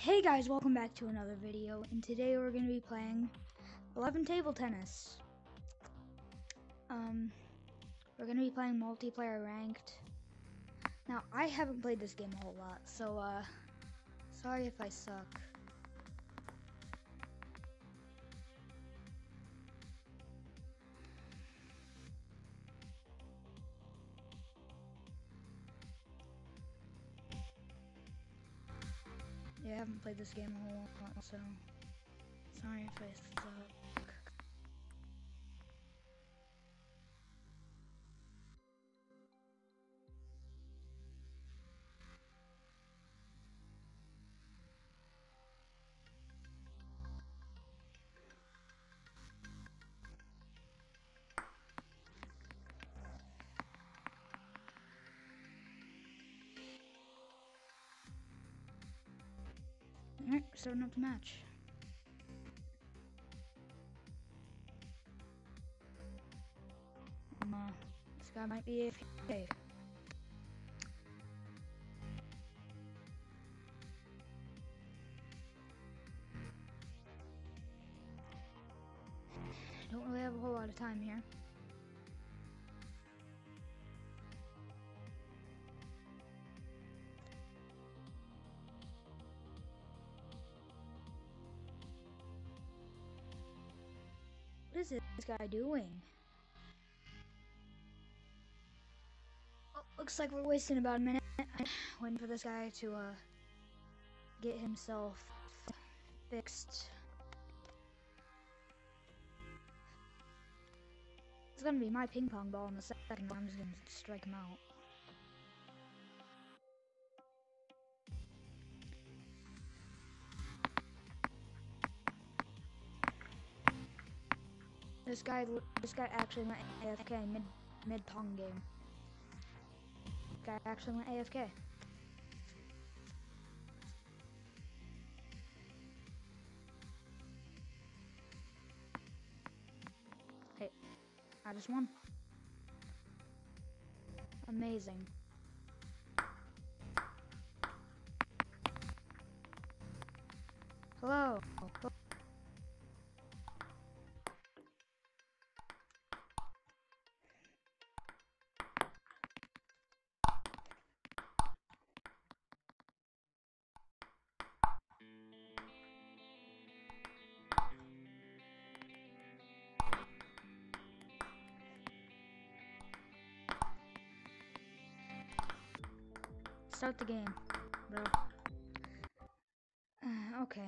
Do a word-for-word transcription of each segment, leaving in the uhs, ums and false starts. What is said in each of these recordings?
Hey guys, welcome back to another video, and today we're going to be playing eleven Table Tennis. Um, we're going to be playing multiplayer ranked. Now, I haven't played this game a whole lot, so uh, sorry if I suck. Yeah, I haven't played this game a whole lot, so sorry if I suck. Alright, starting up the match. Um, uh, this guy might be A F K. Don't really have a whole lot of time here. What is this guy doing? Oh, looks like we're wasting about a minute waiting for this guy to uh, get himself fixed. It's gonna be my ping pong ball in a second. I'm just gonna strike him out. This guy, this guy actually went A F K mid mid pong game. Guy actually went A F K. Hey, I just won. Amazing. Hello. Start the game, bro. Uh, okay.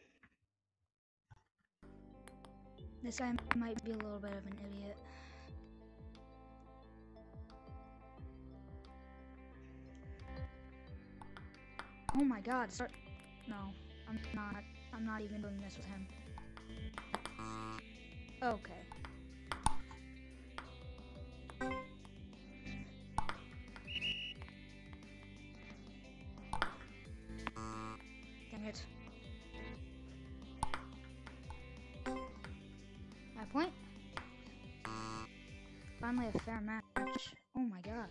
This guy might be a little bit of an idiot. Oh my god, start. No, I'm not. I'm not even doing this with him. Okay. Dang it. My point? Finally a fair match. Oh my god.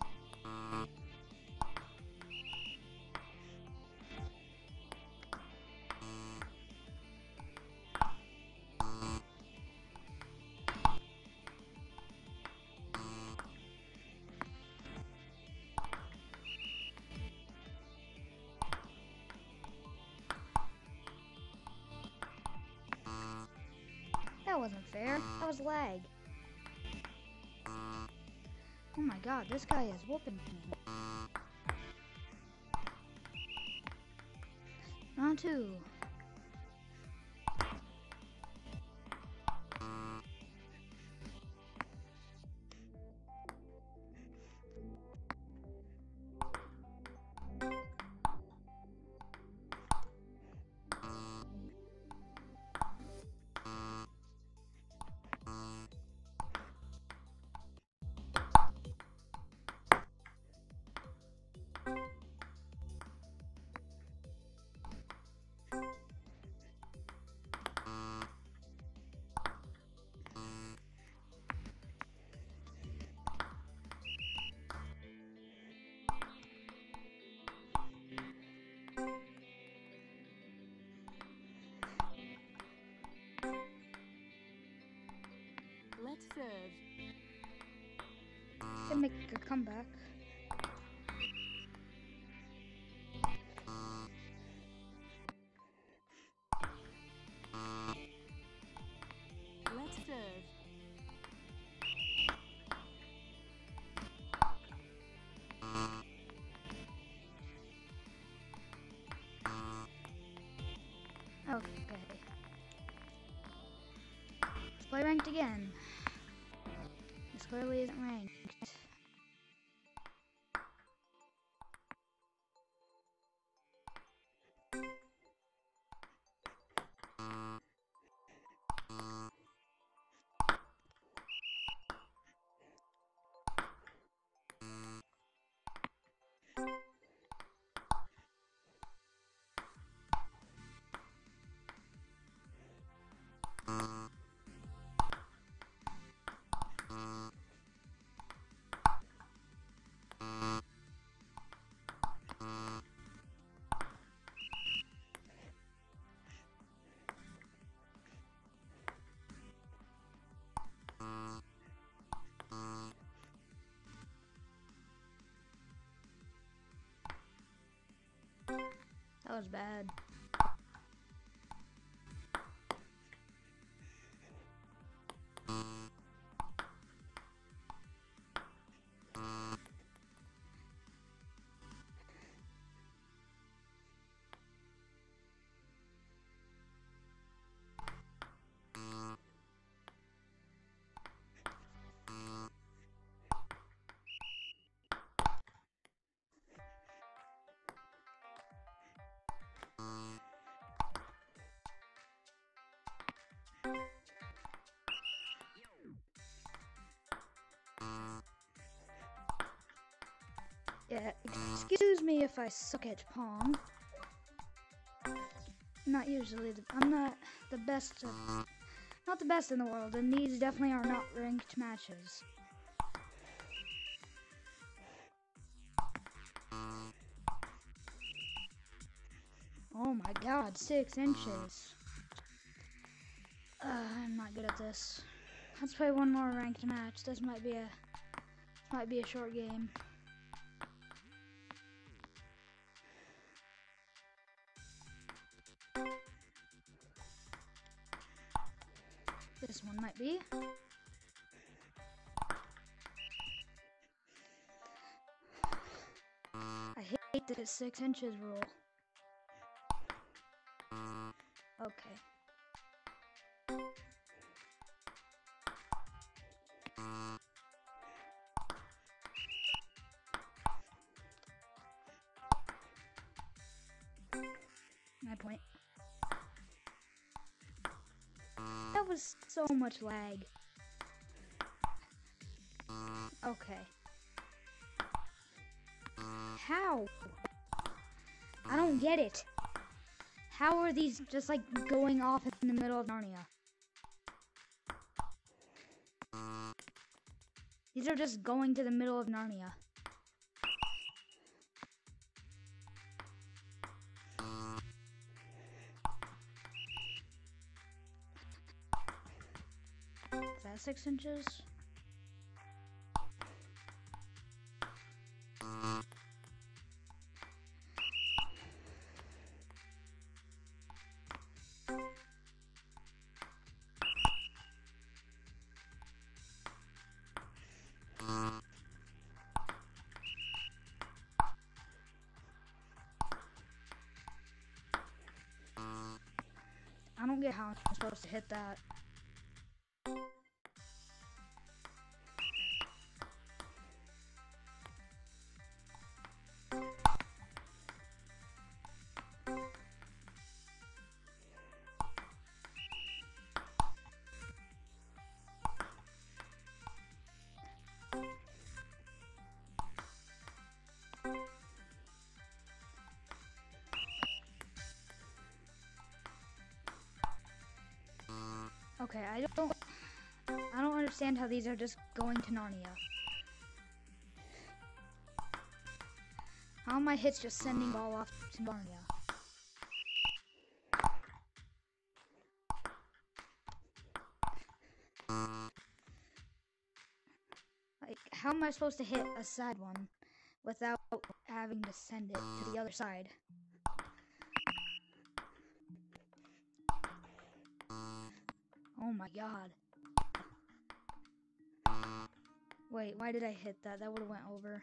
That wasn't fair. That was lag. Oh my god, this guy is whooping me. Round two. come back. Let's serve. Okay. Let's play ranked again. This clearly isn't ranked. That was bad. Yeah, excuse me if I suck at Pong. Not usually. The, I'm not the best. Of, not the best in the world, and these definitely are not ranked matches. Oh my God, six inches. Uh, I'm not good at this. Let's play one more ranked match. This might be a might be a short game. This one might be. I hate this six inches rule. Okay. My point. That was so much lag. Okay. How? I don't get it. How are these just like going off in the middle of Narnia? These are just going to the middle of Narnia. Is that six inches? I don't get how I'm supposed to hit that. Okay, I don't I don't understand how these are just going to Narnia. How are my hits just sending ball off to Narnia? Like, how how am I supposed to hit a side one without having to send it to the other side? Oh my god. Wait, why did I hit that? That would have went over.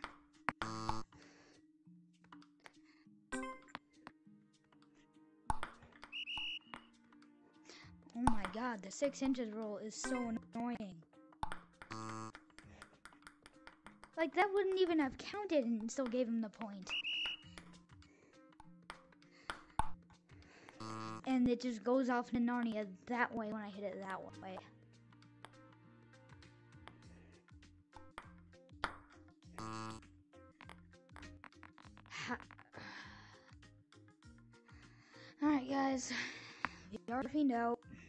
Oh my god, the six inches rule is so annoying. Like, that wouldn't even have counted and still gave him the point. And it just goes off to Narnia that way when I hit it that way. Alright guys, we are fiend out.